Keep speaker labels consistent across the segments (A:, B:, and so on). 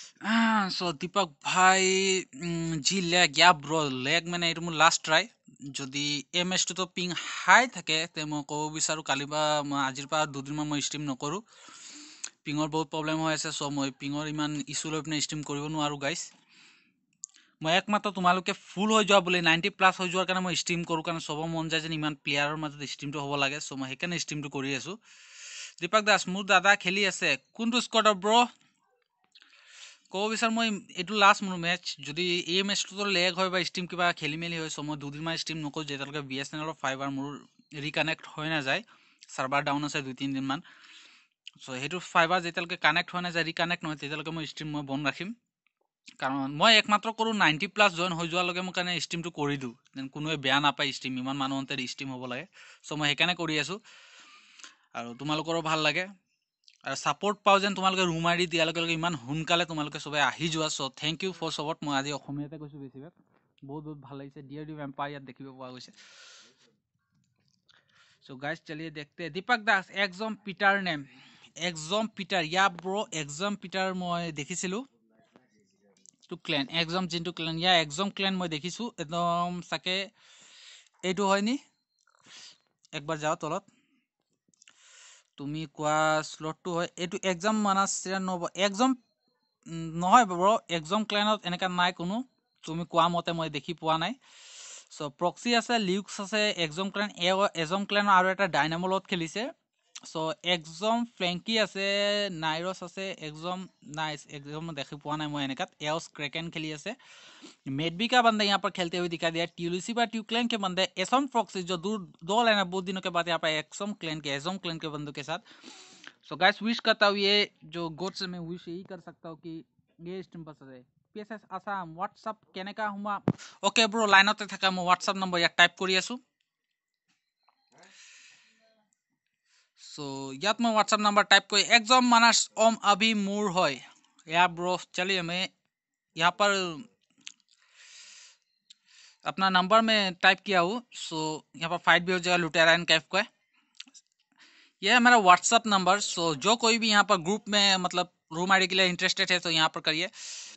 A: सो दीपक भाई जी लेग या ब्रो लेग মানে এইটো মোৰ লাষ্ট ট্ৰাই যদি এম এছ টো পিং হাই থাকে তে মই ক'ব বিচাৰো কালি বা আজিৰ পৰা দুদিনমান মই ষ্ট্ৰীম নকৰো পিঙৰ বহুত প্ৰব্লেম হৈ আছে সো মই পিঙৰ ইমান ইস্যু লৈ পিনে ষ্ট্ৰীম কৰিব নোৱাৰো গাইস মই একমাত্ৰ তোমালোকে ফুল হৈ যোৱা বুলি 90 প্লাস হৈ যোৱাৰ কাৰণে মই ষ্ট্ৰীম কৰো কাৰণ সব মন যায় যে ইমান প্লেয়াৰৰ মাজত ষ্ট্ৰীমটো হ'ব লাগে সো মই হেকানে ষ্ট্ৰীমটো কৰি আছো দীপক দাস মোৰ দাদা খেলি আছে কোনটো স্কোৱাডৰ ব্ৰো ক'ব বিচাৰ মই এইটো লাষ্ট মোৰ মেচ যদি এই মেচটো লেগ হয় বা ষ্ট্ৰীম কিবা খেলি মেলি হয় সো মই দুদিনমান ষ্ট্ৰীম নকৰো যেতিয়ালৈকে বিএছএনএলৰ ফাইবাৰ মোৰ ৰিকানেক্ট হৈ নাযায় সাৰ্ভাৰ ডাউন আছে 2-3 দিন মান সো হেতু ফাইবাৰ যেতিয়ালৈকে কানেক্ট হৈ নাযায় ৰিকানেক্ট নহয় তেতিয়ালৈকে মই ষ্ট্ৰীম মই বন্ধ ৰাখিম কাৰণ মই একমাত্ৰ কৰো 90 প্লাস জয়েন হৈ যোৱালৈকে মই কাৰণে ষ্ট্ৰীমটো কৰি দিও যেন কোনোৱে বেয়া নাপায় ষ্ট্ৰীম ইমান মানুহতে ষ্ট্ৰীম হ'ব লাগে সো মই হেকানে কৰি আছো আৰু তোমালোকৰো ভাল লাগে আৰু সাপোৰ্ট পাও যেন তোমালোকে ৰুম আইডি দিয়া লগে ইমান হুনকালে তোমালোকে সবে আহি যোৱা so thank you for support মই আজি অসমীয়াতে কৈছো বেছিভাগ বহুত বহুত ভাল লাগিছে ডিয়াৰ ডি ভ্যাম্পায়ার ইয়াত দেখিব পোৱা গৈছে সো গাইস চলিए देखते हैं Deepak Das exam Peter name exam Peter या ब्रो एग्जाम पीटर মই দেখিছিলো টু ক্লেন এগ্জাম জিনটু ক্লেন या এগ্জাম ক্লেন মই দেখিছো একদম সাকে এইটো হয়নি একবাৰ যাও তলত তুমি কোৱা স্লটটো হয় এইটো এগ্জাম মানাস এগ্জাম নহয় ব্ৰ এগ্জাম ক্লাইনত এনেকা নাই কোনো তুমি কোৱা মতে মই দেখি পোৱা নাই সো প্ৰক্সি আছে লিউক্স আছে এগ্জাম ক্লাইন এজম ক্লাইন আৰু এটা ডাইনামোলত খেলিছে সো এগ্জাম ফ্ৰেঙ্কি আছে নাইৰস আছে এগ্জাম नाइस एग्जाम देखि পোৱা নাই মই এনেকাত এওস ক্ৰেকেন খেলি আছে मेडबी का बंदा यहाँ पर खेलते हुए दिखा दिया ट्यूलिसी बा ट्यूक्लेन के बंदे एसम प्रॉक्सी जो दूर दो लेना बहुत दिनों के बाद यहाँ पर एक्सम क्लेन के एसम क्लेन के बंदों के साथ सो गाइस विश करता हूँ ये जो गोड से मैं विश यही कर सकता हूँ कि ये स्ट्रीम पसंद है पीएसएस आसाम व्हाट्सएप केनेका हुमा ओके ब्रो लाइनते থাকা মই व्हाट्सएप नंबर ইয়াত টাইপ কৰি আছো सो यात मैं व्हाट्सएप नंबर टाइप कोई एग्जाम मानस ओम अभी मूर होय या ब्रो चलिए मैं यहाँ पर अपना नंबर में टाइप किया हूँ सो यहाँ पर फाइट भी हो जाएगा लुटेरा एंड कैफ को यह है मेरा व्हाट्सएप नंबर सो जो कोई भी यहाँ पर ग्रुप में मतलब रूम आईडी के लिए इंटरेस्टेड है तो यहाँ पर करिए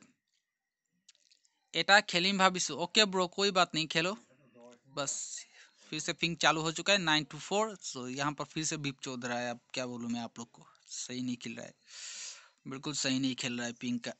A: एटा खेलिम भाविसु ओके ब्रो कोई बात नहीं खेलो बस फिर से पिंग चालू हो चुका है 924 सो यहाँ पर फिर से बीप चौध रहा है अब क्या बोलूँ मैं आप लोग को सही नहीं खेल रहा है बिल्कुल सही नहीं खेल रहा है पिंग का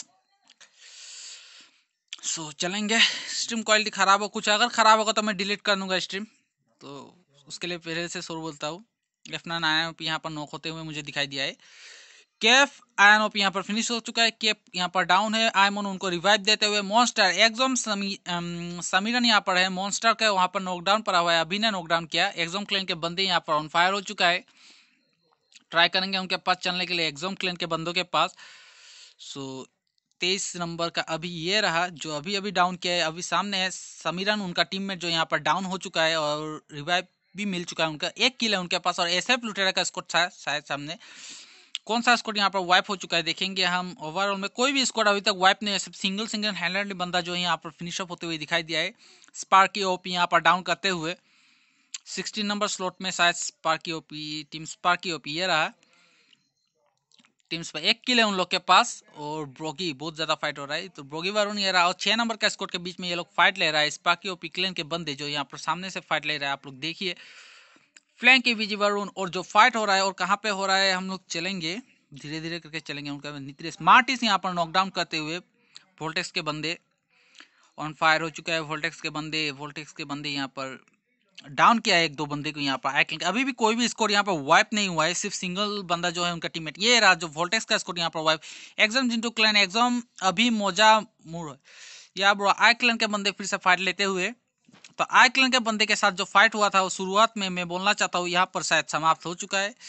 A: सो चलेंगे स्ट्रीम क्वालिटी खराब हो कुछ अगर खराब होगा तो मैं डिलीट कर दूंगा स्ट्रीम तो उसके लिए पहले से शुरू बोलता हूँ F9 आयन यहाँ पर नॉक होते हुए मुझे दिखाई दिया है केफ आयन ओप यहाँ पर फिनिश हो चुका है केफ यहाँ पर डाउन है आयमन उनको रिवाइव देते हुए मॉन्स्टर एग्जाम समीरन यहाँ पर है मॉन्स्टर का वहाँ पर नॉकडाउन पड़ा हुआ है अभी ने नॉकडाउन किया एग्जाम क्लेन के बंदे यहाँ पर ऑन फायर हो चुका है ट्राई करेंगे उनके पास चलने के लिए एग्जाम क्लेन के बंदों के पास सो 23 नंबर का अभी ये रहा जो अभी अभी डाउन किया है अभी सामने है समीरन उनका टीममेट जो यहाँ पर डाउन हो चुका है और रिवाइव भी मिल चुका है उनका एक किल है उनके पास और एसएफ लुटेरा का स्क्वाड था शायद सामने कौन सा स्क्वाड यहाँ पर वाइप हो चुका है देखेंगे हम ओवरऑल में कोई भी स्क्वाड अभी तक वाइप नहीं है सिर्फ सिंगल हैंडलेड बंदा जो यहाँ पर फिनिश अप होते हुए दिखाई दिया है स्पार्की ओपी यहाँ पर डाउन करते हुए 16 नंबर स्लॉट में शायद Sparky OP team Sparky OP ये रहा टीम्स पे एक किल है उन लोग के पास और ब्रोगी बहुत ज्यादा फाइट हो रहा है तो ब्रोगी वरुण ये रहा और 6 नंबर का स्क्वाड के बीच में ये लोग फाइट ले रहा है स्पार्की और पिकलेन के बंदे जो यहाँ पर सामने से फाइट ले रहा है आप लोग देखिए फ्लैंक की विजी वरुण और जो फाइट हो रहा है और कहाँ पे हो रहा है हम लोग चलेंगे धीरे धीरे करके चलेंगे उनका नित्य स्मार्टिस यहाँ पर नॉकडाउन करते हुए वोल्टेक्स के बंदे ऑन फायर हो चुका है वोल्टेक्स के बंदे यहाँ पर डाउन किया है एक दो बंदे को यहाँ पर आई अभी भी कोई भी स्कोर यहाँ पर वाइप नहीं हुआ है सिर्फ सिंगल बंदा जो है उनका टीममेट ये रहा जो वोल्टेक्स का स्कोर यहाँ पर wipe exam Jintu clan exam अभी मोजा मूर या ब्रो आई क्लैन के बंदे फिर से फाइट लेते हुए तो आई क्लैन के बंदे के साथ जो फाइट हुआ था वो शुरुआत में मैं बोलना चाहता हूँ यहाँ पर शायद समाप्त हो चुका है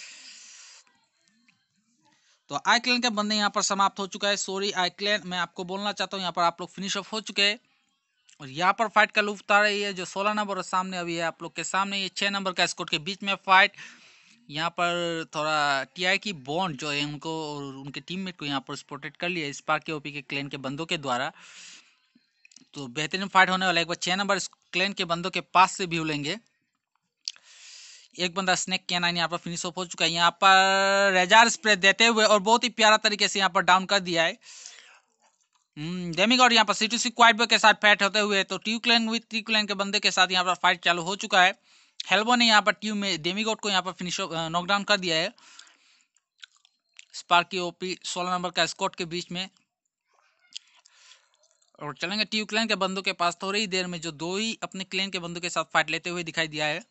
A: तो आई क्लैन के बंदे यहाँ पर समाप्त हो चुका है सॉरी आई क्लैन मैं आपको बोलना चाहता हूँ यहाँ पर आप लोग फिनिश ऑफ हो चुके हैं और यहाँ पर फाइट का लुफ्त आ रही है जो 16 नंबर और सामने अभी है आप लोग के सामने ये 6 नंबर का स्कोर के बीच में फाइट यहाँ पर थोड़ा टीआई की बॉन्ड जो है उनको और उनके टीममेट को यहाँ पर स्पॉटेड कर लिया स्पार्क के ओपी के क्लेन के बंदों के द्वारा तो बेहतरीन फाइट होने वाला है एक बार 6 नंबर क्लेन के बंदों के पास से व्यू लेंगे एक बंदा स्नेक कैनाइन यहाँ पर फिनिश ऑफ हो चुका है यहाँ पर रेजार स्प्रे देते हुए और बहुत ही प्यारा तरीके से यहाँ पर डाउन कर दिया है डेमिगॉड यहाँ पर C2C क्वाइट बॉय के साथ फाइट होते हुए, तो ट्यू क्लैन विद ट्यू क्लैन के बंदे के साथ यहाँ पर फाइट चालू हो चुका है। हेल्बो ने यहाँ पर ट्यू में डेमिगॉड को यहाँ पर फिनिश नॉकडाउन कर दिया है। स्पार्की ओपी 16 नंबर का स्कॉट के बीच में, और चलेंगे ट्यू क्लैन के बंदों के पास थोड़ी ही देर में, जो दो ही अपने क्लैन के बंदों के साथ फाइट लेते हुए दिखाई दिया है।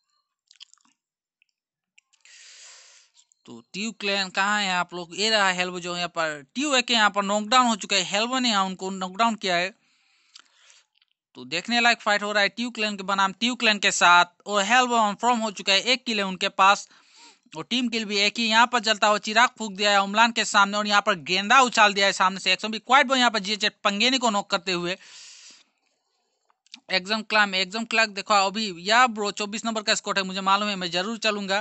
A: तो ट्यू क्लैन कहाँ है आप लोग? ये रहा हेल्बो जो यहाँ पर ट्यू है के यहाँ पर नॉकडाउन हो चुका है। हेल्बो ने यहाँ उनको नॉकडाउन किया है। तो देखने लायक फाइट हो रहा है ट्यू क्लैन के बनाम ट्यू क्लैन के साथ, और हेल्बो फ्रॉम हो चुका है। एक किल है उनके पास, और टीम किल भी एक ही। यहाँ पर जलता हुआ चिराग फूक दिया है उमलान के सामने, और यहाँ पर गेंदा उछाल दिया है सामने से। एक्सम भी क्वाइट बॉय यहाँ पर जीएच पंगेनी को नॉक करते हुए। एग्जाम क्लैक देखो अभी या ब्रो 24 नंबर का स्कोर है, मुझे मालूम है, मैं जरूर चलूंगा।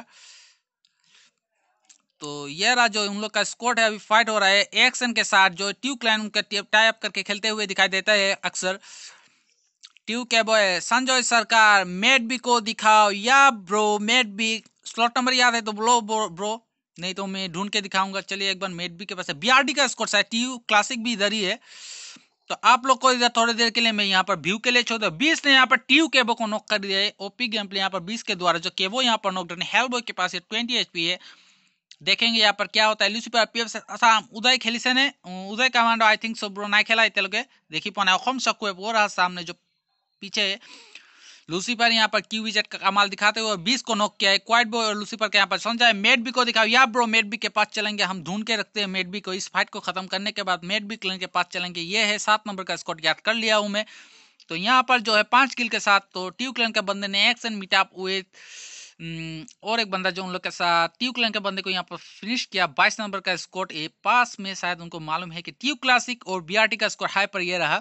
A: तो ये रहा जो उन लोग का स्कोर है। अभी फाइट हो रहा है एक्सन के साथ, जो ट्यू क्लैन उनका टाई अप करके खेलते हुए दिखाई देता है अक्सर। ट्यू के बॉय संजय सरकार मेड बी को दिखाओ या bro. Mad B slot number याद है तो ब्रो, नहीं तो मैं ढूंढ के दिखाऊंगा। चलिए एक बार मेड बी के पास है। बीआरडी का स्कोर है, ट्यू क्लासिक भी इधर ही है। तो आप लोग को इधर थोड़ी देर के लिए मैं यहाँ पर व्यू के लिए छोड़ दूं। 20 ने यहाँ पर ट्यू केबो को नॉक कर दिया है। ओपी गेम प्ले यहाँ पर 20 के द्वारा, जो केबो यहाँ पर नॉक डन है। हेलबॉय के पास 20 एचपी है। देखेंगे यहाँ पर क्या होता है। लुसिफर पीएफ से उदय खेलिसे ने Uday commando I think so bro ना खेला इतलोगे देखी पाने अखम सकू है वो रहा सामने जो पीछे है। लूसीफर यहाँ पर क्यू विजेट का कमाल दिखाते हुए 20 को नॉक किया है। क्वाइट बॉय और लूसीफर के यहाँ पर समझा है। मेड बी को दिखाओ या ब्रो। मेड बी के पास चलेंगे, हम ढूंढ के रखते हैं मेड बी को। इस फाइट को खत्म करने के बाद मेड बी क्लेन के पास चलेंगे। ये है 7 नंबर का स्कॉट, याद कर लिया हूं मैं। तो यहाँ पर जो है 5 किल के साथ तो ट्यू क्लैन के बंदे ने एक्शन मीटअप हुए, और एक बंदा जो उन लोग के साथ ट्यू क्लैन के बंदे को यहाँ पर फिनिश किया। 22 नंबर का स्कोर ए पास में, शायद उनको मालूम है कि ट्यू क्लासिक और बीआरटी का स्कोर हाई पर ये रहा।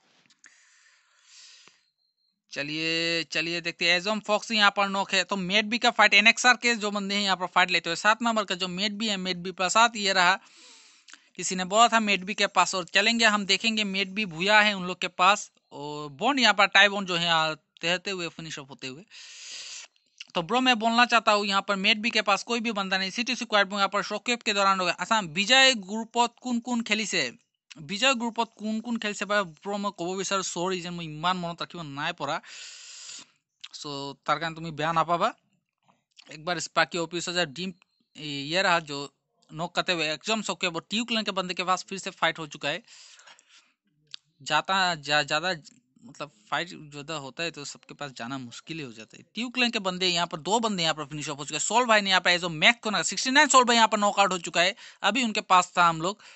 A: चलिए चलिए देखते हैं। एजोम फॉक्स यहाँ पर नॉक है। तो मेड बी का फाइट एनएक्सआर के जो बंदे हैं यहाँ पर फाइट लेते हुए 7 नंबर का जो मेड बी है, मेड बी पर साथ ये रहा। किसी ने बोला था मेड बी के पास, और चलेंगे हम देखेंगे। मेड बी भूया है उन लोग के पास, और बॉन्ड यहाँ पर टाई बॉन्ड जो है तैरते हुए फिनिश अप होते हुए। तो ब्रो मैं बोलना चाहता हूँ यहाँ पर मेड बी के पास कोई भी बंदा नहीं। सिटी स्क्वाड में यहाँ पर शोकेप के दौरान आसाम विजय ग्रुपत कुन खेली से विजय ग्रुपत कुन खेल से ब्रो मैं कब विचार सॉरी जे मैं इमान मन रखिब नाई पड़ा। सो तार कारण तुम बेया नापाबा। एक बार स्पार्की ऑफिस टीम ये रहा जो नॉक करते हुए एकदम सौके। वो ट्यू क्लैन के बंदे के पास फिर से फाइट हो चुका है। ज्यादा मतलब फाइट ज्यादा होता है तो सबके पास जाना मुश्किल ही हो जाता है। ट्यू क्लैन के बंदे यहाँ पर 2 बंदे यहाँ पर फिनिश ऑफ हो चुके हैं। सोल भाई ने यहाँ पर जो मैक को ना 69 सोल भाई यहाँ पर नॉकआउट हो चुका है। अभी उनके पास था हम लोग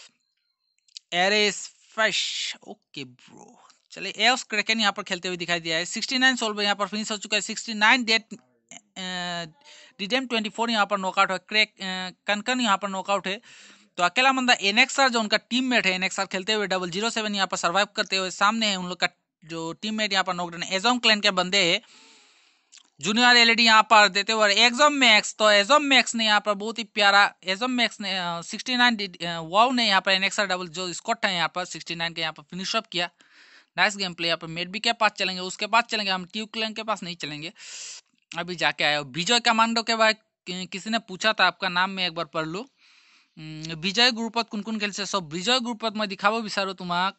A: एरेस फ्रेश। ओके ब्रो, चलिए एयर्स क्रैकन यहाँ पर खेलते हुए दिखाई दिया है। 69 सोल भाई यहाँ पर फिनिश हो चुका है। 69 डेट डिडेम 24 यहाँ पर नॉकआउट है। क्रैक कनकन यहाँ पर नॉकआउट है। तो अकेला बंदा एनएक्सआर जो उनका टीममेट है, एनएक्सआर खेलते हुए 007 यहाँ पर सर्वाइव करते हुए सामने है। उन लोग का जो टीममेट यहाँ पर नॉकडाउन एजोम क्लैन के बंदे है। जूनियर एलईडी यहाँ पर देते हुए एग्जाम मैक्स। तो एग्जाम मैक्स ने यहाँ पर बहुत ही प्यारा एग्जाम मैक्स ने 69 वाव ने यहाँ पर एनएक्सआर डबल जो स्कॉट है यहाँ पर 69 के यहाँ पर फिनिश अप किया। Nice game play. यहाँ पर मेडबी के पास चलेंगे, उसके बाद चलेंगे हम ट्यू क्लैन के पास नहीं चलेंगे। अभी जाके आया विजय कमांडो के बाद किसी ने पूछा था आपका नाम, मैं एक बार पढ़ लूँ। विजय ग्रुपत कुन खेल से सब विजय ग्रुपत मैं दिखाब विचारो तुम्हाक।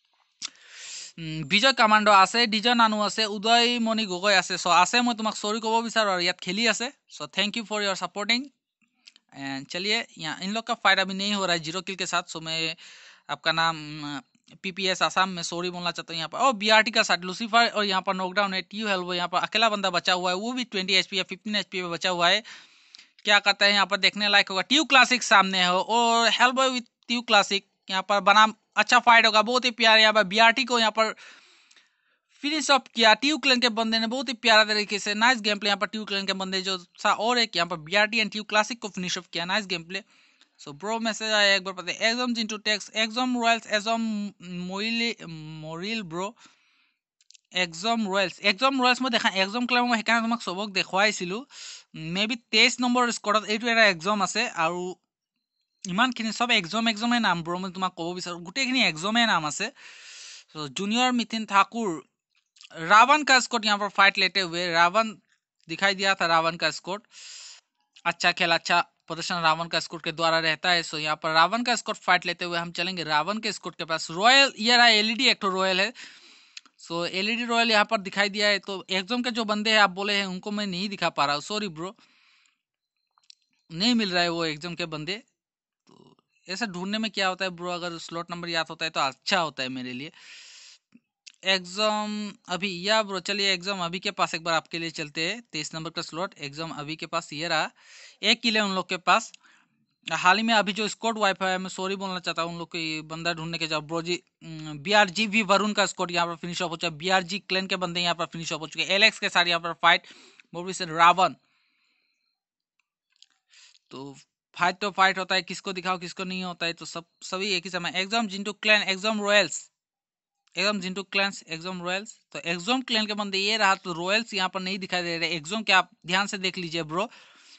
A: विजय कमांडो आसे, डिजय नानू आसे, उदय मणि गगৈ आसे। सो आसे मैं तुम्हाक सॉरी कब विचारो और याद खेली आसे। So thank you for your supporting. And चलिए यहाँ इन लोग का फाइट अभी नहीं हो रहा है 0 किल के साथ। सो मैं आपका नाम पीपीएस आसाम में सॉरी बोलना चाहता हूँ यहाँ पर। और बीआरटी का साथ लूसीफर और यहाँ पर नॉकडाउन है। ट्यू हेल्बो यहाँ पर अकेला बंदा बचा हुआ है, वो भी 20 एचपी या 15 एचपी पे बचा हुआ है। क्या करता है यहाँ पर देखने लायक होगा। ट्यू क्लासिक सामने हो और हेल्बो विथ ट्यू क्लासिक यहाँ पर बनाम अच्छा फाइट होगा। बहुत ही प्यारा यहाँ पर बीआरटी को यहाँ पर फिनिश अप किया ट्यू क्लैन के बंदे ने बहुत ही प्यारा तरीके से। नाइस गेम प्ले यहाँ पर ट्यू क्लैन के बंदे जो था, और एक यहाँ पर बीआरटी एंड ट्यू क्लासिक को फिनिश अप किया। Nice game play. So bro message आया एक बार पता है एग्जाम जिंटू टेक्स एग्जाम रॉयल्स एग्जाम मोरिल ब्रो एग्जाम रॉयल्स मैं देखा एग्जाम क्लब मैं সেইকাৰণে তোমাক সবক দেখুৱাইছিলো। मे बी 23 নম্বৰ স্কোৰত এইটো এটা এক্সাম আছে, আৰু ইমানখিনি সব এক্সামে নাম ব্ৰো মই তোমাক ক'ব বিচাৰোঁ গোটেইখিনি এক্সামে नाम আছে। तो जूनियर मिथिन ठाकुर रावण का स्कोर यहाँ पर फाइट लेते हुए रावण दिखाई दिया था। रावण का स्कोर अच्छा खेला, अच्छा प्रदर्शन रावण का स्कोर के द्वारा रहता है। सो यहाँ पर रावण का स्कोर फाइट लेते हुए हम चलेंगे रावण के स्कोर के पास। रॉयल ये रहा एलईडी एक तो रॉयल है। सो एलईडी रॉयल यहाँ पर दिखाई दिया है। तो एग्जाम के जो बंदे हैं आप बोले हैं उनको मैं नहीं दिखा पा रहा हूँ, सॉरी ब्रो, नहीं मिल रहा है वो एग्जाम के बंदे। तो ऐसा ढूंढने में क्या होता है ब्रो, अगर स्लॉट नंबर याद होता है तो अच्छा होता है मेरे लिए। एग्जाम अभी या ब्रो, चलिए एग्जाम अभी के पास एक बार आपके लिए चलते हैं। 23 नंबर का स्लॉट एग्जाम अभी के पास ये रहा, एक किले उन लोग के पास। हाल ही में अभी जो स्कोर वाइफाई है, मैं सॉरी बोलना चाहता हूँ उन लोग के बंदा ढूंढने के जब bro G BRG V Varun का स्कोर यहाँ पर फिनिश ऑफ हो चुका है। BRG क्लैन के बंदे यहाँ पर फिनिश ऑफ हो चुके हैं। एलेक्स के साथ यहाँ पर फाइट मूवी से रावण। तो फाइट तो फाइट होता है, किसको दिखाओ किसको नहीं होता है, तो सभी एक ही समय। Exam Jintu clan exam royals, exam Jintu clans exam royals. तो एग्जाम क्लैन के बंदे ये रहा, तो रॉयल्स यहाँ पर नहीं दिखाई दे रहे। एग्जाम के आप ध्यान से देख लीजिए ब्रो।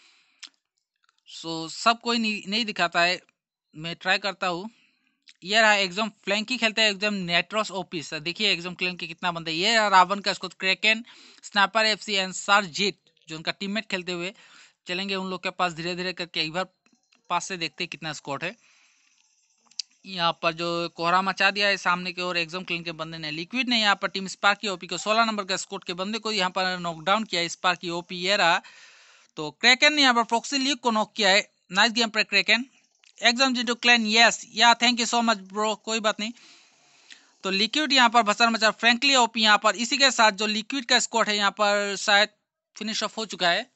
A: सो सब कोई नहीं दिखाता है, मैं ट्राई करता हूँ। ये रहा एग्जाम फ्लैंकी खेलते हैं एग्जाम नेट्रोस ओपीस। देखिए एग्जाम क्लैन के कितना बंदे। ये रहा रावण का score Kraken snapper FC and Sarjit जो उनका टीममेट खेलते हुए चलेंगे उन लोग के पास धीरे धीरे करके। एक बार पास से देखते हैं कितना स्कोर है। यहाँ पर जो कोहरा मचा दिया है सामने की ओर एग्जाम क्लीन के बंदे ने। लिक्विड ने यहाँ पर टीम स्पार्की ओपी को 16 नंबर का स्कोर के बंदे को यहाँ पर नॉकडाउन किया है। स्पार्की ओपी ये रहा। तो क्रैकन ने यहाँ पर प्रॉक्सी लीग को नॉक किया है। नाइस गेम पर Kraken. Exam Jintu clan yes yeah thank you so much bro, कोई बात नहीं। तो लिक्विड यहाँ पर भसर मचा फ्रैंकली ओपी यहाँ पर। इसी के साथ जो लिक्विड का स्कोर है यहाँ पर शायद फिनिश ऑफ हो चुका है।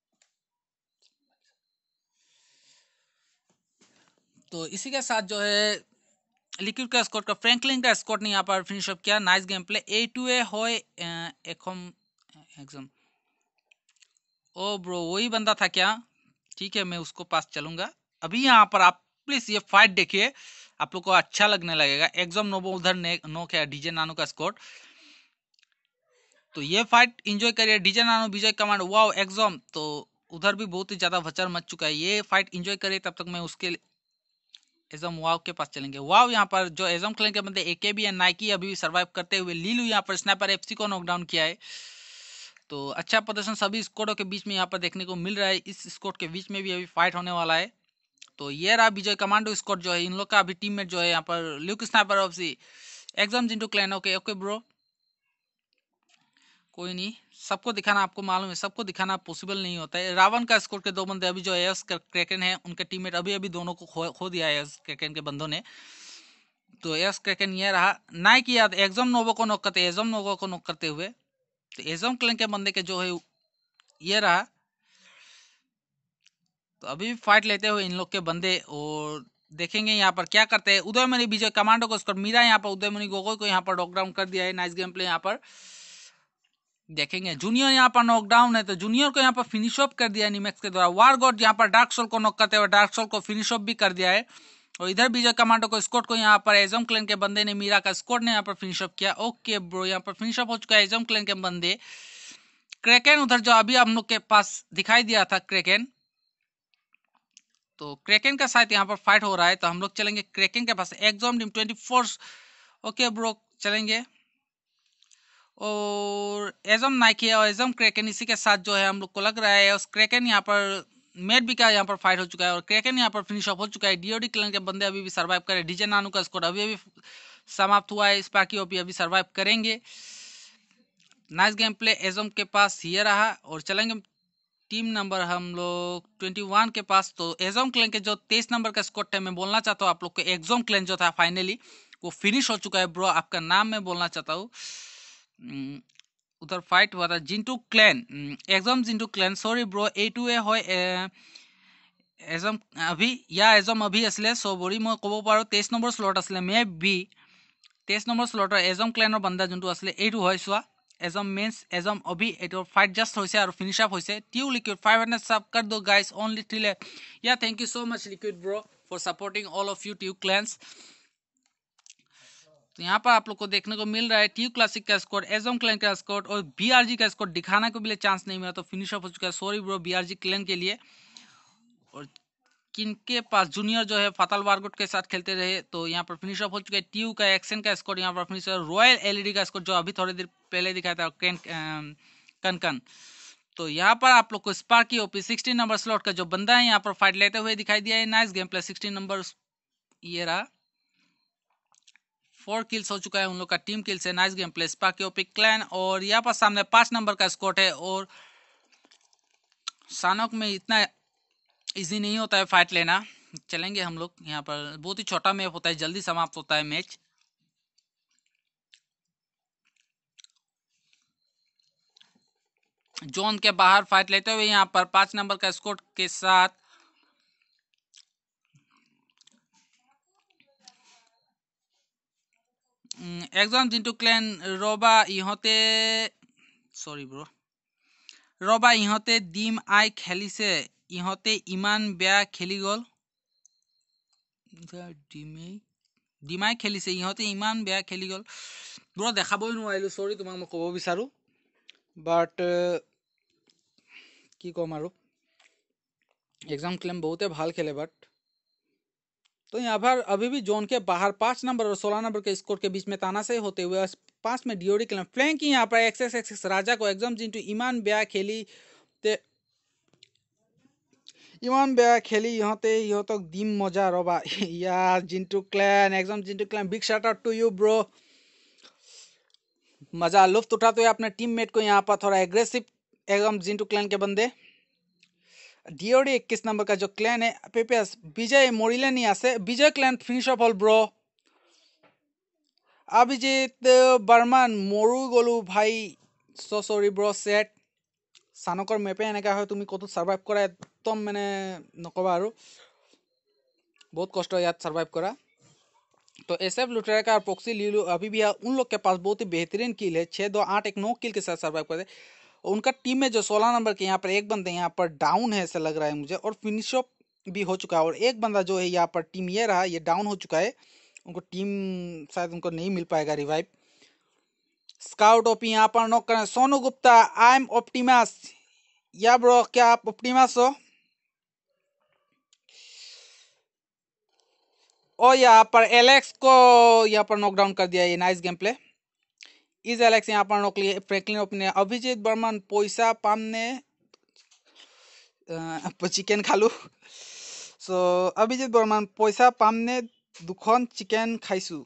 A: तो इसी के साथ जो है लिक्विड का स्कोर का फ्रैंकलिन का स्कोर ने यहाँ पर फिनिश अप किया। Nice game play. A2A होए एग्जाम। ओ ब्रो वही बंदा था क्या? ठीक है मैं उसको पास चलूंगा। अभी यहाँ पर आप प्लीज ये फाइट देखिए, आप लोग को अच्छा लगने लगेगा। एग्जाम नोबो उधर नो क्या डीजे नानो का स्कोर। तो ये फाइट एंजॉय करिए। डीजे नानो विजय कमांड वाओ एग्जाम। तो उधर भी बहुत ही ज्यादा वचर मच चुका है। ये फाइट एंजॉय करिए, तब तक मैं उसके एजम वाव के पास चलेंगे। वाव यहाँ पर जो एजम क्लैन के बंदे AKB एंड नाइकी अभी भी सर्वाइव करते हुए। लीलू यहाँ पर स्नैपर FC को नॉकडाउन किया है। तो अच्छा प्रदर्शन सभी स्क्वाडों के बीच में यहाँ पर देखने को मिल रहा है। इस स्क्वाड के बीच में भी अभी फाइट होने वाला है। तो ये रहा विजय कमांडो स्क्वाड जो है, इन लोग का अभी टीममेट जो है यहाँ पर Luke snapper FC exam Jintu clan. Okay okay bro, कोई नहीं, सबको दिखाना आपको मालूम है, सबको दिखाना पॉसिबल नहीं होता है। रावण का स्कोर के दो बंदे अभी जो एस क्रैकन है उनके टीममेट अभी अभी दोनों को खो दिया है एस क्रैकन के बंदों ने। तो एस क्रैकन ये रहा। नाइक याद एग्जाम नोवो को नॉक करते, एग्जाम नोवो को नॉक करते हुए। तो एग्जाम क्लैन के बंदे के जो है ये रहा। तो अभी भी फाइट लेते हुए इन लोग के बंदे, और देखेंगे यहाँ पर क्या करते हैं। उदयमणि विजय कमांडो को स्कोर मीरा यहाँ पर उदयमणि गोगोई को यहाँ पर नॉकडाउन कर दिया है। नाइस गेम प्ले यहाँ पर देखेंगे। जूनियर यहाँ पर नॉकडाउन है, तो जूनियर को यहाँ पर फिनिश ऑफ कर दिया है निमेक्स के द्वारा। वार गॉड यहाँ पर डार्क सोल को नॉक करते हुए डार्क सोल को फिनिश ऑफ भी कर दिया है। और इधर विजय कमांडो को स्कोट को यहाँ पर एजम क्लैन के बंदे ने मीरा का स्कोट ने यहाँ पर फिनिश ऑफ किया। ओके ब्रो, यहाँ पर फिनिश ऑफ हो चुका है एजम क्लैन के बंदे। क्रैकन उधर जो अभी हम लोग के पास दिखाई दिया था क्रैकन, तो क्रैकन का साथ यहाँ पर फाइट हो रहा है। तो हम लोग चलेंगे क्रैकन के पास। Exam team 24। ओके ब्रो चलेंगे। और एजम नाइकी और एजम क्रैकन इसी के साथ जो है हम लोग को लग रहा है। और क्रैकन यहाँ पर मेट भी का यहाँ पर फाइट हो चुका है और क्रैकन यहाँ पर फिनिश ऑफ हो चुका है। DOD क्लैन के बंदे अभी भी सर्वाइव करे। डीजे नानू का स्कोर अभी अभी समाप्त हुआ है। स्पार्की ओपी अभी सर्वाइव करेंगे। नाइस गेम प्ले एजम के पास ये रहा। और चलेंगे टीम नंबर हम लोग 21 के पास। तो एजम क्लैन के जो 23 नंबर का स्कोर है, मैं बोलना चाहता हूँ आप लोग को एग्जाम क्लैन जो था फाइनली वो फिनिश हो चुका है। ब्रो आपका नाम मैं बोलना चाहता हूँ। उधर फाइट हुआ था Jintu clan exam Jintu clan. Sorry bro A2A হয় এজম अभी या एजम अभी असले सो बड़ी मैं कब पारो 23 নম্বৰ স্লট असले मे बी 23 নম্বৰ স্লটৰ এজম ক্লেনৰ বান্দা যোনটো असले এইটো হয় চোৱা एजम मेंस एजम अभी एटो फाइट जस्ट होइसे और फिनिश अप होइसे। टिउ लिक्विड 500 सब कर दो guys only 3 lakh. Yeah thank you so much liquid bro for supporting all of you टिउ क्लैंस। तो यहाँ पर आप लोग को देखने को मिल रहा है टीयू क्लासिक का स्कोर, एजम क्लैन का स्कोर और BRG का स्कोर दिखाने को भी चांस नहीं मिला। तो फिनिश ऑफ हो चुका है। सॉरी ब्रो BRG क्लैन के लिए। और किनके पास जूनियर जो है फातल वारगुट के साथ खेलते रहे। तो यहाँ पर फिनिश ऑफ हो चुका है। टीयू का एक्शन का स्कोर यहाँ पर फिनिश। रॉयल LED का स्कोर जो अभी थोड़ी देर पहले दिखाया था कन कन। तो यहाँ पर आप लोग को स्पार्की ओपी 16 नंबर स्लॉट का जो बंदा है यहाँ पर फाइट लेते हुए दिखाई दिया है। नाइस गेम प्ले, 16 नंबर ये रहा, 4 किल्स हो चुका है उन लोग का, टीम किल्स है। Nice game play Sparky OP clan. और यहाँ पर सामने 5 नंबर का स्कोर है और सानोक में इतना इजी नहीं होता है फाइट लेना। चलेंगे हम लोग यहाँ पर, बहुत ही छोटा मैप होता है, जल्दी समाप्त होता है मैच। जोन के बाहर फाइट लेते हुए यहाँ पर 5 नंबर का स्कोर के साथ एग्जाम जिंटू क्लैन रोबा इहते, सॉरी ब्रो, रबा इहते ডিম আই খেলিছে, ইহতে ইমান বেয়া খেলি গল। ডিমাই খেলিছে, ইহতে ইমান বেয়া খেলি গল। ব্ৰ দেখাবই নোৱাৰিলোঁ, সৰি তোমাক মই ক'ব বিচাৰোঁ, বাট কি ক'ম আৰু, एग्जाम क्लेम बहुते भाल खेले बट। तो यहाँ पर अभी भी जोन के बाहर 5 नंबर और 16 नंबर के स्कोर के बीच में तानाशाही होते हुए 5 में डीओडी क्लेम फ्लैंक यहाँ पर एक्स राजा को एग्जाम जिंटू इमान बेया खेली ते इमान बेया खेली इहते इहतक दिम मजा रबा यार Jintu clan, exam Jintu clan, big shout out to you bro. मजा लुफ्त उठाते हुए अपने टीममेट को यहाँ पर थोड़ा एग्रेसिव एग्जाम जिंटू क्लैन के बंदे। डीओडी 21 नंबर का जो क्लैन है पेपेस विजय मोरिले नहीं आसे, विजय क्लैन फिनिश अप हल ब्रो। अभिजीत बर्मन मरु गलु भाई, सो सॉरी ब्रो सेट। सानकर मेपे एनेका है तुम कत सार्वाइव करा एकदम मैंने नकबा आरो बहुत कष्ट याद सार्वाइव करा। तो एसएफ लुटेरा का प्रॉक्सी लीलू अभी भी उन लोग के पास बहुत ही बेहतरीन किल है, 6-2-8-1-9 किल के साथ सर्वाइव करते। उनका टीम में जो 16 नंबर के यहाँ पर एक बंदे यहाँ पर डाउन है ऐसा लग रहा है मुझे, और फिनिश अप भी हो चुका है। और एक बंदा जो है यहाँ पर टीम ये रहा, ये डाउन हो चुका है, उनको टीम शायद उनको नहीं मिल पाएगा रिवाइव। स्काउट ओपी यहाँ पर नॉक करें Sonu Gupta, I am Optimus. Yeah bro क्या आप ऑप्टिमस हो? और यहाँ पर एलेक्स को यहाँ पर नॉकडाउन कर दिया, ये नाइस गेम प्ले। इज एलेक्स यहाँ पर नॉक लिए फ्रैंकलिन ओपने। अभिजीत बर्मन पैसा पामने चिकेन खालू। सो अभिजीत बर्मन पैसा पामने दुखन चिकेन खाइसु।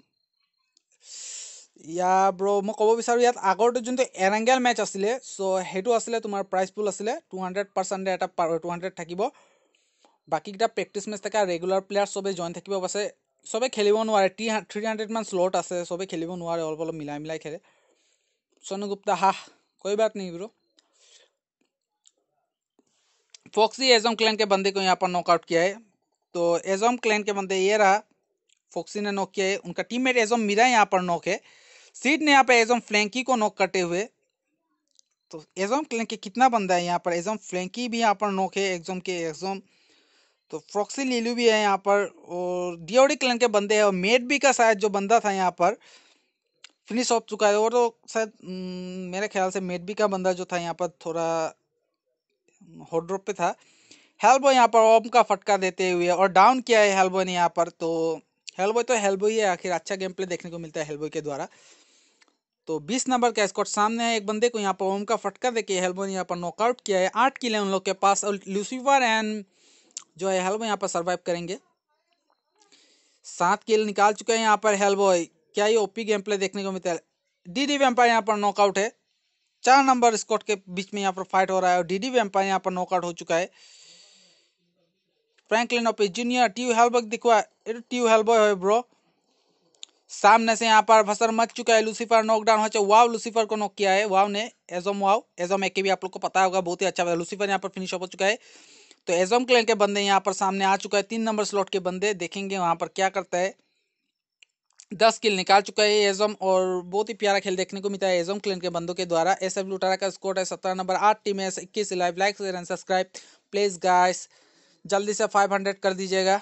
A: या ब्रो मैं कब विचारूँ ইয়াত আগৰটো যোনটো এৰেংগেল মেচ আছিলে, সো সেইটো আছিলে তোমাৰ প্ৰাইজ পুল আছিলে 200% এটা 200 থাকিব। বাকিকেইটা প্ৰেক্টিছ মেচ থাকে, ৰেগুলাৰ প্লেয়াৰ সবে জইন থাকিব পাছে, সবে খেলিব নোৱাৰে, 300 মান স্লট আছে, সবে খেলিব নোৱাৰে, অলপ অলপ মিলাই মিলাই খেলে। सोनू गुप्ता हाँ कोई बात नहीं ब्रो। फॉक्सी एजम क्लैन के बंदे को यहाँ पर नॉकआउट किया है। तो एजम क्लैन के बंदे ये रहा, फॉक्सी ने नॉक किया है, उनका टीममेट एजम मीरा यहाँ पर नॉक है। सीड ने यहाँ पर एजम फ्लैंकी को नॉक करते हुए, तो एजम क्लैन के कितना बंदा है यहाँ पर, एजम फ्लैंकी भी यहाँ पर नॉक है एग्जाम के एग्जाम। तो फ्रॉक्सी लीलू भी है यहाँ पर, और डीओडी क्लैन के बंदे हैं, और मेड बी का शायद जो बंदा था यहाँ पर फिनिश हो चुका है। वो तो शायद मेरे ख्याल से मेड बी का बंदा जो था यहाँ पर थोड़ा हॉट ड्रॉप पे था। हेलबॉय यहाँ पर ओम का फटका देते हुए और डाउन किया है हेलबॉय ने यहाँ पर। तो हेलबॉय है, आखिर अच्छा गेम प्ले देखने को मिलता है हेलबॉय के द्वारा। तो 20 नंबर का स्कॉट सामने है, एक बंदे को यहाँ पर ओम का फटका देके हेलबॉय ने यहाँ पर नॉकआउट किया है। 8 किल है उन लोग के पास, और लूसीफर एंड जो है हेलबॉय यहाँ पर सर्वाइव करेंगे। 7 किल निकाल चुके हैं यहाँ पर हेलबॉय। क्या ये ओपी गेम प्ले देखने को मिलता है? डीडी वैम्पायर यहाँ पर नॉकआउट है। 4 नंबर स्कॉट के बीच में यहाँ पर फाइट हो रहा है, और डीडी वैम्पायर यहाँ पर नॉकआउट हो चुका है। फ्रैंकलिन ओपी जूनियर ट्यू हेलबॉय दिखवा, ट्यू हेलबॉय है ब्रो। सामने से यहाँ पर भसर मच चुका है, लूसीफर नॉकडाउन हो चुका। वाव लूसीफर को नॉक किया है वाव ने। एजम वाव एजम एक भी आप लोग को पता होगा, बहुत ही अच्छा लूसीफर यहाँ पर फिनिश हो चुका है। तो एजम क्लैन के बंदे यहाँ पर सामने आ चुका है, 3 नंबर स्लॉट के बंदे, देखेंगे वहां पर क्या करता है। 10 किल निकाल चुका है एजम, और बहुत ही प्यारा खेल देखने को मिलता है एजम क्लैन के बंदों के द्वारा। एसएफ लुटारा का स्कोर है 17 नंबर, 8 टीम है, 21 live. Like share and subscribe please guys, जल्दी से 500 कर दीजिएगा,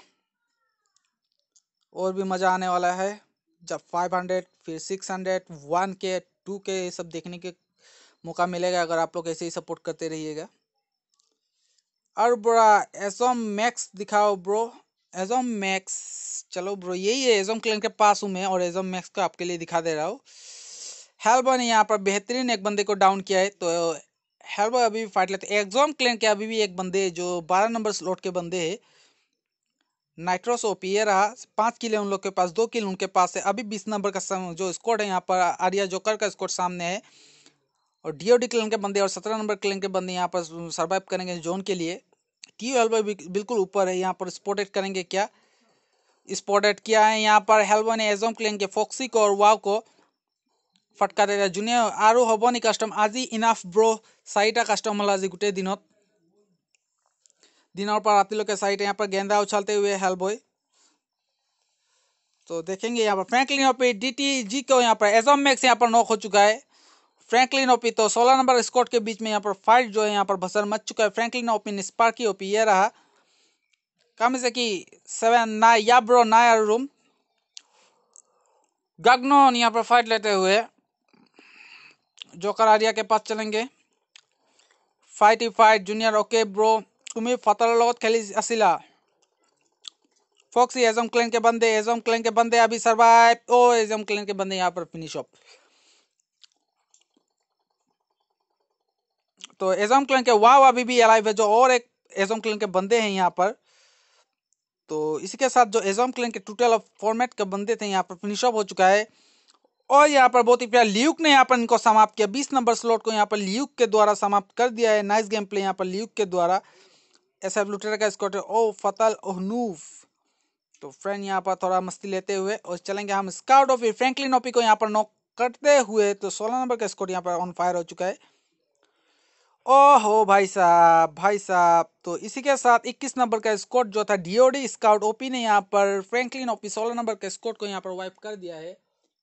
A: और भी मजा आने वाला है जब 500 फिर 600 1K 2K ये सब देखने के मौका मिलेगा, अगर आप लोग ऐसे ही सपोर्ट करते रहिएगा। और ब्रो एजम मैक्स दिखाओ ब्रो, एजम मैक्स, चलो ब्रो यही है, एजम क्लैन के पास हूँ मैं, और एजम मैक्स को आपके लिए दिखा दे रहा हूँ। हेलबॉय ने यहाँ पर बेहतरीन एक बंदे को डाउन किया है। तो हेलबॉय अभी भी फाइट लेते हैं। एग्जॉम क्लैन के अभी भी एक बंदे जो 12 नंबर स्लॉट के बंदे हैं, नाइट्रोस ओपी, ये रहा 5 किल है उन लोग के पास, 2 किल उनके पास है। अभी 20 नंबर का जो स्कोर है यहाँ पर आर्या जोकर का स्कोर सामने है, और डीओडी क्लैन के बंदे और 17 नंबर क्लैन के बंदे यहाँ पर सर्वाइव करेंगे जोन के लिए। टी हेलबॉय बिल्कुल ऊपर है, यहाँ पर स्पॉटेड करेंगे क्या, स्पॉटेड किया है यहाँ पर। हेलबॉय ने एग्जॉम क्लैन के फॉक्सी को और वाव को फटका दे जूनियर आरो हब नी कस्टम আজি इनाफ ब्रो 4टा कस्टम हल आज गोटे दिन दिनर पर रातिलके 4टा यहाँ पर गेंदा उछालते हुए हेलबॉय। तो देखेंगे यहाँ पर फ्रैंकलिन ओपी डीटी जी को यहाँ पर एजम मैक्स यहाँ पर नॉक हो चुका है। फ्रैंकलिन ओपी तो 16 नंबर स्कॉट के बीच में यहाँ पर फाइट जो है यहाँ पर भसर मच चुका है। फ्रैंकलिन ओपी ने स्पार्की ओपी ये रहा कम से की 7 ना या ब्रो ना रूम गगनोन यहाँ पर फाइट लेते हुए जोकर आर्या के पास चलेंगे। फाइट जूनियर ओके ब्रो तुम्हें फतर लगत खेली आसिला। फॉक्सी एजम क्लैन के बंदे अभी सर्वाइव। ओ एजम क्लैन के बंदे यहाँ पर फिनिश ऑफ। तो एजम क्लैन के वाव अभी भी अलाइव है, जो और एक एजम क्लैन के बंदे हैं यहाँ पर। तो इसी के साथ जो एजम क्लैन के टोटल फॉर्मेट के बंदे थे यहाँ पर फिनिश ऑफ हो चुका है। और यहाँ पर बहुत ही प्यार ल्यूक ने यहाँ पर इनको समाप्त किया। 20 नंबर स्लॉट को यहाँ पर ल्यूक के द्वारा समाप्त कर दिया है। नाइस गेम प्ले यहाँ पर ल्यूक के द्वारा। एसएफ लुटेरा का स्क्वाड ओ फतल ओहनूफ। तो फ्रेंड यहाँ पर थोड़ा मस्ती लेते हुए और चलेंगे हम स्काउट ओपी फ्रैंकलिन ओपी को यहाँ पर नॉक करते हुए। तो 16 नंबर का स्क्वाड यहाँ पर ऑन फायर हो चुका है। ओहो भाई साहब। तो इसी के साथ 21 नंबर का स्क्वाड जो था डीओडी स्काउट ओपी ने यहाँ पर फ्रैंकलिन ओपी 16 नंबर के स्क्वाड को यहाँ पर वाइप कर दिया है।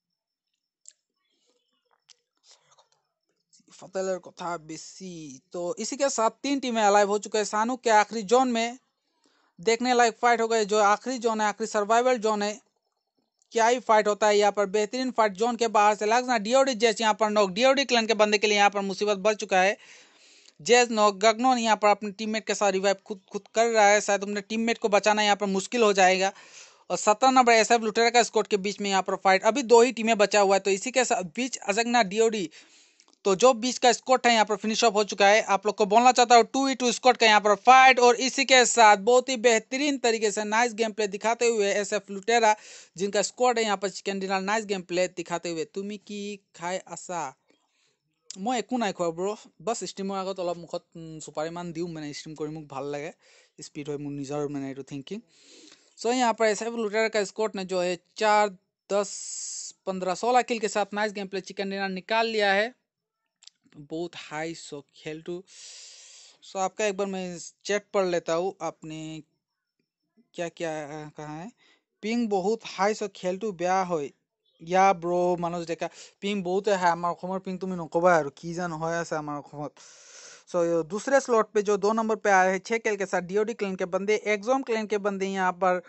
A: फतेलर को था बेसी। तो इसी के साथ 3 टीमें अलाइव हो चुके हैं। सानू के आखिरी जोन में देखने लायक फाइट हो गए। जो आखिरी जोन है, आखिरी सर्वाइवल जोन है, क्या ही फाइट होता है यहाँ पर। बेहतरीन फाइट जोन के बाहर से लगना डीओडी जेस यहाँ पर नॉक। डीओडी क्लैन के बंदे के लिए यहाँ पर मुसीबत बढ़ चुका है। जेस नॉक गगनोन यहाँ पर अपने टीममेट के साथ रिवाइव खुद कर रहा है। शायद अपने टीममेट को बचाना यहाँ पर मुश्किल हो जाएगा। और 17 नंबर एसएफ लुटेरा का स्क्वाड के बीच में यहाँ पर फाइट। अभी 2 ही टीमें बचा हुआ है। तो इसी के साथ बीच अजगना डीओडी तो जो बीच का स्क्वाड है यहाँ पर फिनिश ऑफ हो चुका है। आप लोग को बोलना चाहता हूँ 2v2 स्क्वाड का यहाँ पर फाइट। और इसी के साथ बहुत ही बेहतरीन तरीके से नाइस गेम प्ले दिखाते हुए एसएफ लुटेरा जिनका स्क्वाड है यहाँ पर chicken dinner nice game play दिखाते हुए। तुमी की खाए आशा मैं একো নাই খোৱা ব্ৰ, বাছ ষ্ট্ৰীমৰ আগত অলপ মুখত চুপাৰিমান দিওঁ, মানে ষ্ট্ৰীম কৰি মোক ভাল লাগে, স্পीड হয় মোৰ নিজৰ মানে এইটো थिंकिंग। सो यहाँ पर एसएफ लुटेरा का स्क्वाड ने जो है 4 10 15 16 किल के साथ nice game play chicken dinner निकाल लिया है। बहुत हाई सो खेल टू। सो आपका एक बार मैं चेक पढ़ लेता हूँ आपने क्या क्या कहा है। पिंग बहुत हाई सो खेल टू बेया हो या ब्रो मनोज डेका पिंग बहुत है हमारे पिंग तुम नकबा और की जान हो हमारे। सो दूसरे स्लॉट पे जो 2 नंबर पे आए हैं 6 किल के साथ डीओडी क्लैन के बंदे, एग्जॉम क्लैन के बंदे यहाँ पर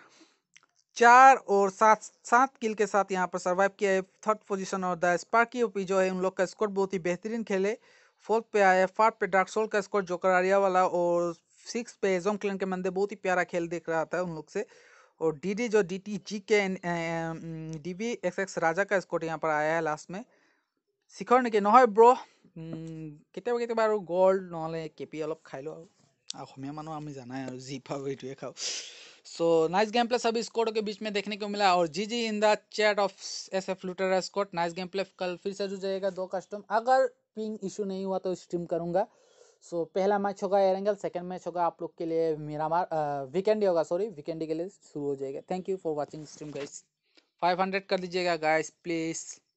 A: 4 और 7 किल के साथ यहाँ पर सर्वाइव किया है 3rd पोजीशन। और द स्पार्की ओपी जो है उन लोग का स्कोर बहुत ही बेहतरीन खेले। 4th पे आया, 5th पे डार्क सोल का स्कोर जोकर आरिया वाला, और 6th पे एग्जॉम क्लैन के बंदे बहुत ही प्यारा खेल देख रहा था उन लोग से। और डीडी जो डीटी जी के डीबी एक्स राजा का स्कोर यहाँ पर आया है लास्ट में। शिखर नेকি নহয় ব্ৰ, কেতিয়াবা কেতিয়াবা আৰু গ'ল্ড নহ'লে কেপি অলপ খাই লওঁ আৰু অসমীয়া মানুহ আমি জানাই আৰু যি পাওঁ এইটোৱে খাওঁ। सो नाइस गेम प्ले सभी स्क्वाडों के बीच में देखने को मिला। और GG in the chat of SF Lutera squad nice game play. कल फिर से जुड़ जाएगा 2 कस्टम, अगर पिंग इशू नहीं हुआ तो स्ट्रीम करूंगा। सो पहला मैच होगा एरेंगल, सेकंड मैच होगा आप लोग के लिए मिरामार, वीकेंडी होगा, सॉरी वीकेंडी के लिए शुरू हो जाएगा। Thank you for watching stream guys. 500 कर दीजिएगा गाइस प्लीज।